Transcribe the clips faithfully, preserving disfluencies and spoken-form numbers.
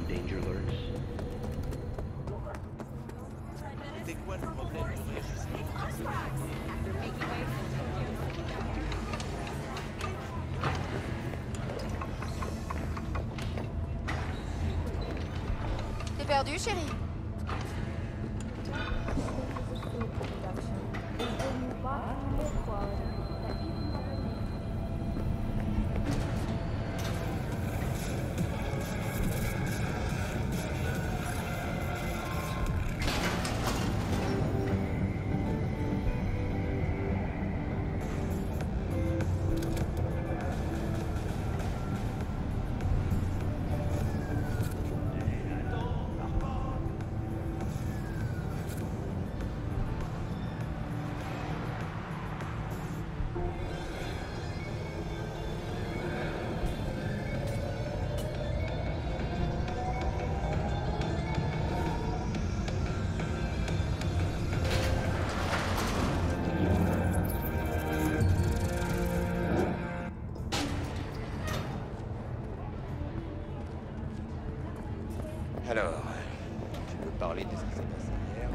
danger lurks. T'es perdu, chérie? Alors, tu veux parler de ce qui s'est passé hier?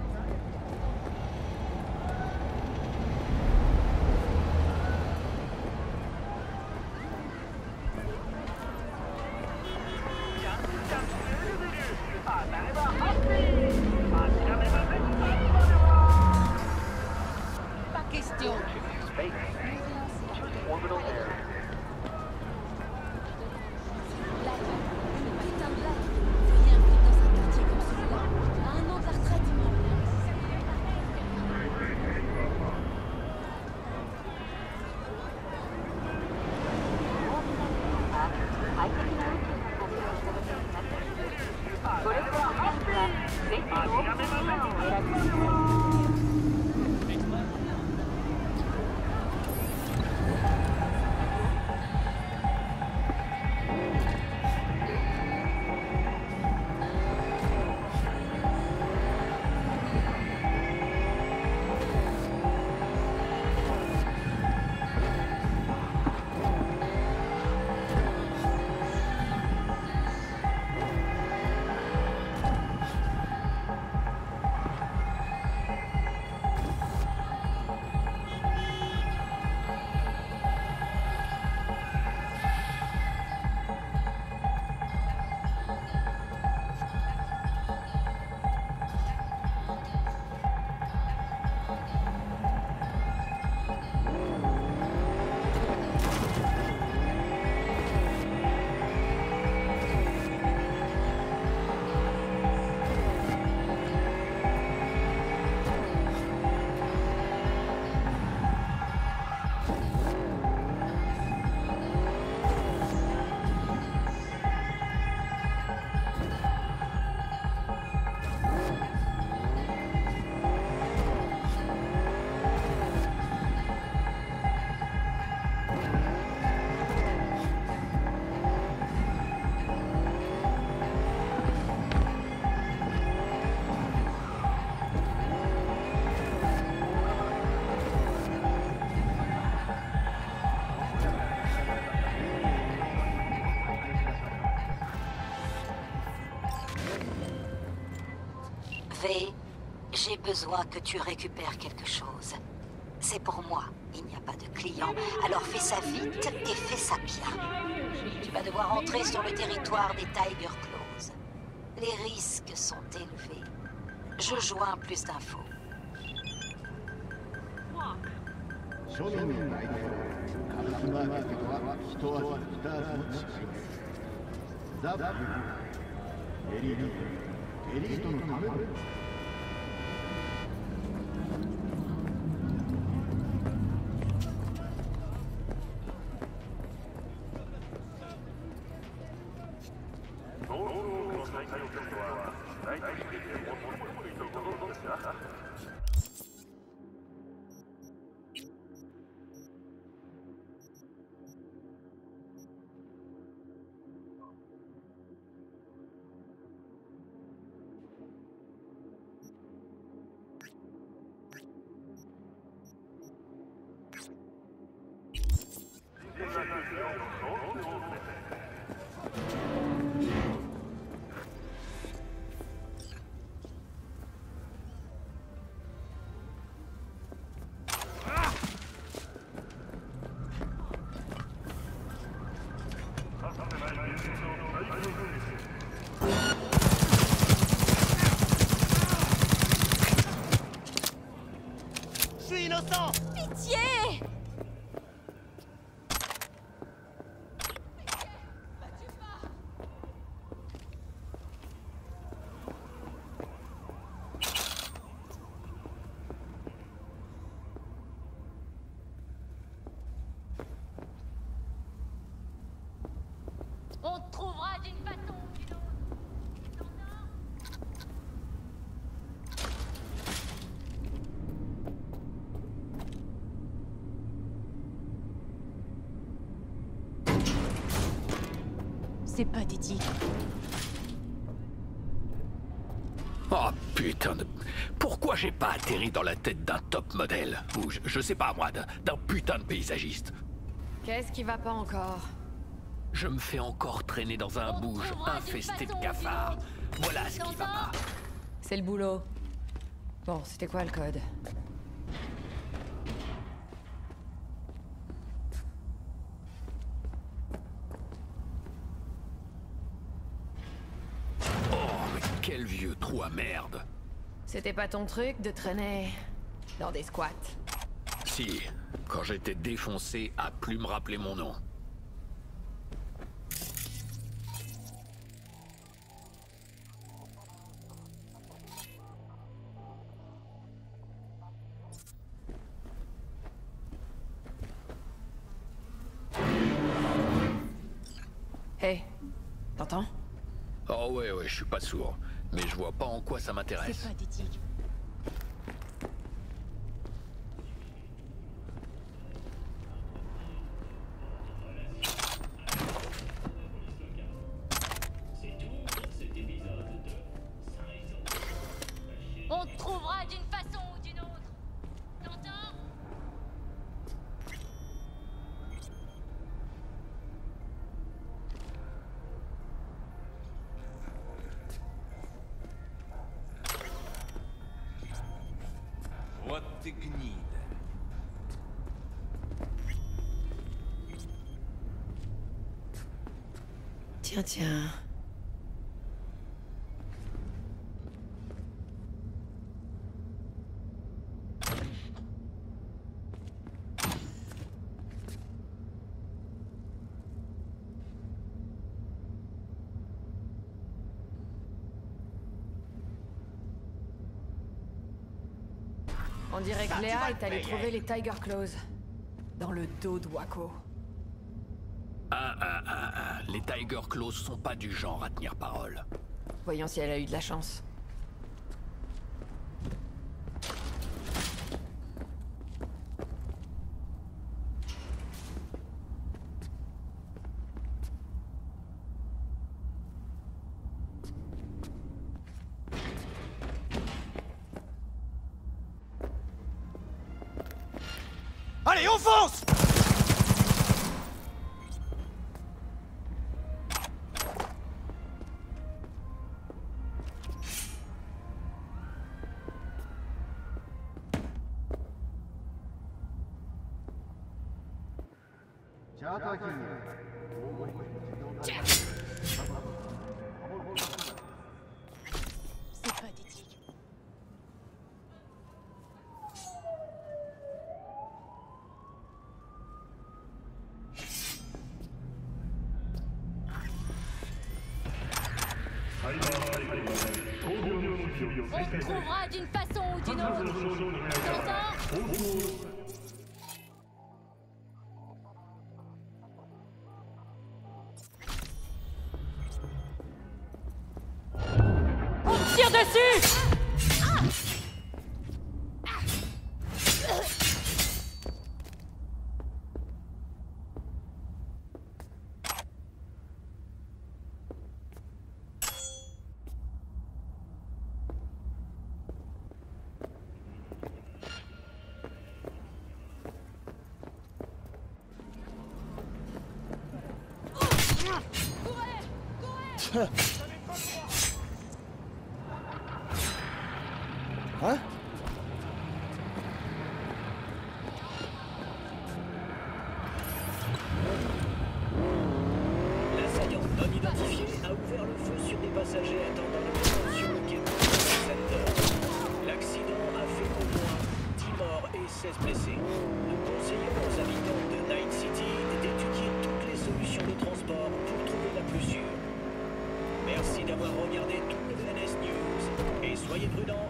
Pas question. V, j'ai besoin que tu récupères quelque chose. C'est pour moi. Il n'y a pas de client. Alors fais ça vite et fais ça bien. Tu vas devoir entrer sur le territoire des Tiger Claws. Les risques sont élevés. Je joins plus d'infos. sang! Pitié! On te trouvera d'une façon ou d'une autre. C'est pathétique. Oh putain de... Pourquoi j'ai pas atterri dans la tête d'un top modèle? Ou je, je sais pas moi, d'un d'un putain de paysagiste? Qu'est-ce qui va pas encore? Je me fais encore traîner dans un On bouge trouvera infesté d'une de façon ou cafards. d'une autre. Voilà ce qui va pas. C'est le boulot. Bon, c'était quoi le code? Oh, mais quel vieux trou à merde. C'était pas ton truc de traîner dans des squats? Si, quand j'étais défoncé à plus me rappeler mon nom. Hé, t'entends? Oh ouais, ouais, je suis pas sourd. Mais je vois pas en quoi ça m'intéresse. C'est pathétique. On te trouvera d'une façon ou d'une autre. T'entends? Вот ты гнида. Tiens, tiens. On dirait que Léa est allée trouver les Tiger Claws. Dans le dos de Waco. Ah, ah, ah, ah. Les Tiger Claws sont pas du genre à tenir parole. Voyons si elle a eu de la chance. Allez, on fonce! C'est pathétique. On te trouvera d'une façon ou d'une autre. T'entends? On te tire dessus! Hein? L'assaillant non identifié a ouvert le feu sur des passagers attendant le métro sur le quai de Center. L'accident a fait au moins dix morts et seize blessés. prudent.